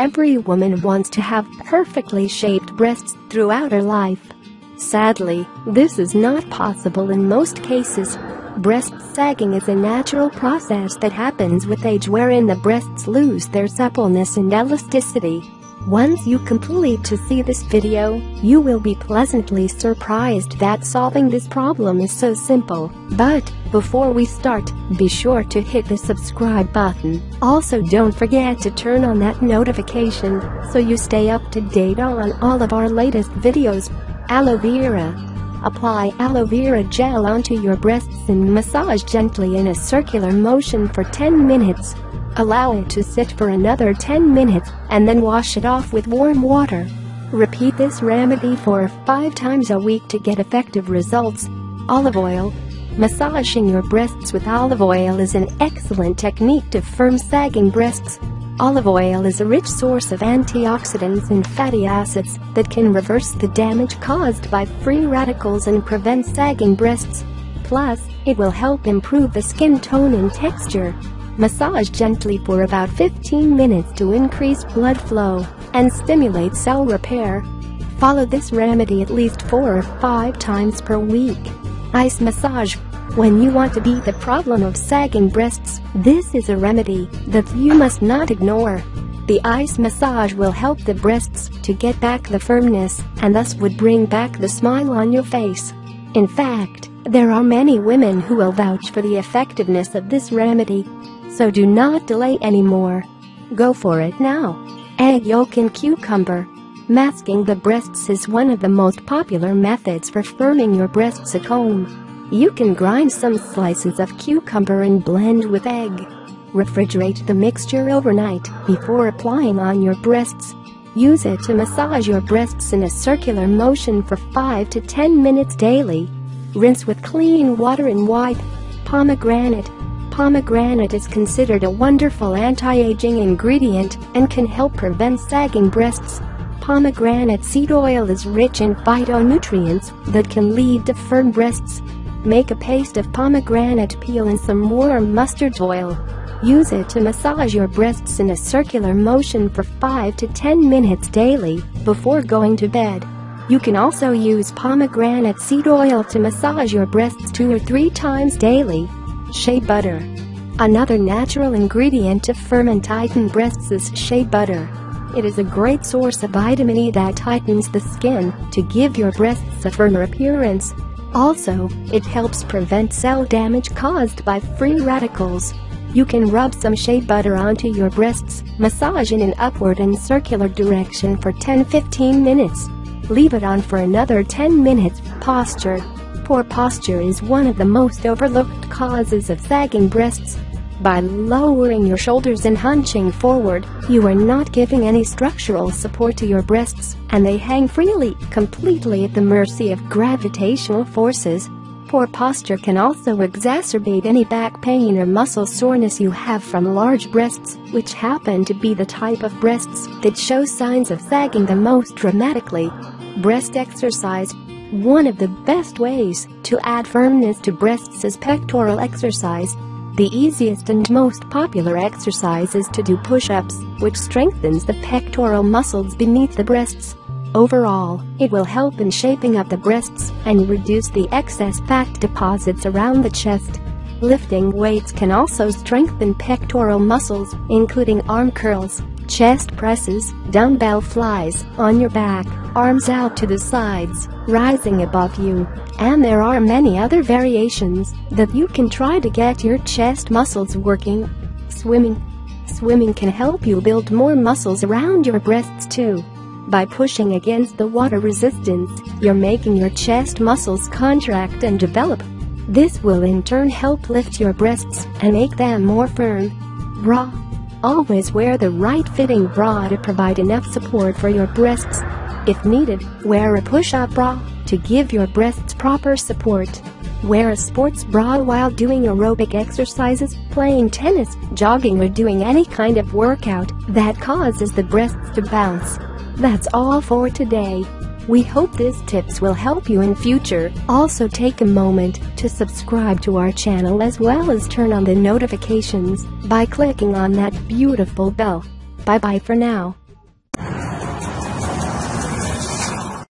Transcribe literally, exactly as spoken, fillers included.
Every woman wants to have perfectly shaped breasts throughout her life. Sadly, this is not possible in most cases. Breast sagging is a natural process that happens with age, wherein the breasts lose their suppleness and elasticity. Once you complete to see this video, you will be pleasantly surprised that solving this problem is so simple. But before we start, be sure to hit the subscribe button. Also, don't forget to turn on that notification so you stay up to date on all of our latest videos. Aloe vera. Apply aloe vera gel onto your breasts and massage gently in a circular motion for ten minutes. Allow it to sit for another ten minutes and then wash it off with warm water. Repeat this remedy for five times a week to get effective results. Olive oil. Massaging your breasts with olive oil is an excellent technique to firm sagging breasts. Olive oil is a rich source of antioxidants and fatty acids that can reverse the damage caused by free radicals and prevent sagging breasts. Plus, it will help improve the skin tone and texture. Massage gently for about fifteen minutes to increase blood flow and stimulate cell repair. Follow this remedy at least four or five times per week. Ice massage. When you want to beat the problem of sagging breasts, this is a remedy that you must not ignore. The ice massage will help the breasts to get back the firmness and thus would bring back the smile on your face. In fact, there are many women who will vouch for the effectiveness of this remedy. So do not delay anymore. Go for it now. Egg yolk and cucumber. Masking the breasts is one of the most popular methods for firming your breasts at home. You can grind some slices of cucumber and blend with egg. Refrigerate the mixture overnight before applying on your breasts. Use it to massage your breasts in a circular motion for five to ten minutes daily. Rinse with clean water and wipe. Pomegranate. Pomegranate is considered a wonderful anti-aging ingredient and can help prevent sagging breasts. Pomegranate seed oil is rich in phytonutrients that can lead to firm breasts. Make a paste of pomegranate peel and some warm mustard oil. Use it to massage your breasts in a circular motion for five to ten minutes daily before going to bed. You can also use pomegranate seed oil to massage your breasts two or three times daily. Shea butter. Another natural ingredient to firm and tighten breasts is shea butter. It is a great source of vitamin E that tightens the skin to give your breasts a firmer appearance. Also, it helps prevent cell damage caused by free radicals. You can rub some shea butter onto your breasts, massage in an upward and circular direction for ten to fifteen minutes. Leave it on for another ten minutes. Posture. Poor posture is one of the most overlooked causes of sagging breasts. By lowering your shoulders and hunching forward, you are not giving any structural support to your breasts, and they hang freely, completely at the mercy of gravitational forces. Poor posture can also exacerbate any back pain or muscle soreness you have from large breasts, which happen to be the type of breasts that show signs of sagging the most dramatically. Breast exercise. One of the best ways to add firmness to breasts is pectoral exercise. The easiest and most popular exercise is to do push-ups, which strengthens the pectoral muscles beneath the breasts. Overall, it will help in shaping up the breasts and reduce the excess fat deposits around the chest. Lifting weights can also strengthen pectoral muscles, including arm curls, chest presses, dumbbell flies, on your back, arms out to the sides, rising above you, and there are many other variations that you can try to get your chest muscles working. Swimming. Swimming can help you build more muscles around your breasts too. By pushing against the water resistance, you're making your chest muscles contract and develop. This will in turn help lift your breasts and make them more firm. Bra. Always wear the right fitting bra to provide enough support for your breasts. If needed, wear a push-up bra to give your breasts proper support. Wear a sports bra while doing aerobic exercises, playing tennis, jogging, or doing any kind of workout that causes the breasts to bounce. That's all for today. We hope these tips will help you in future. Also take a moment to subscribe to our channel as well as turn on the notifications by clicking on that beautiful bell. Bye bye for now.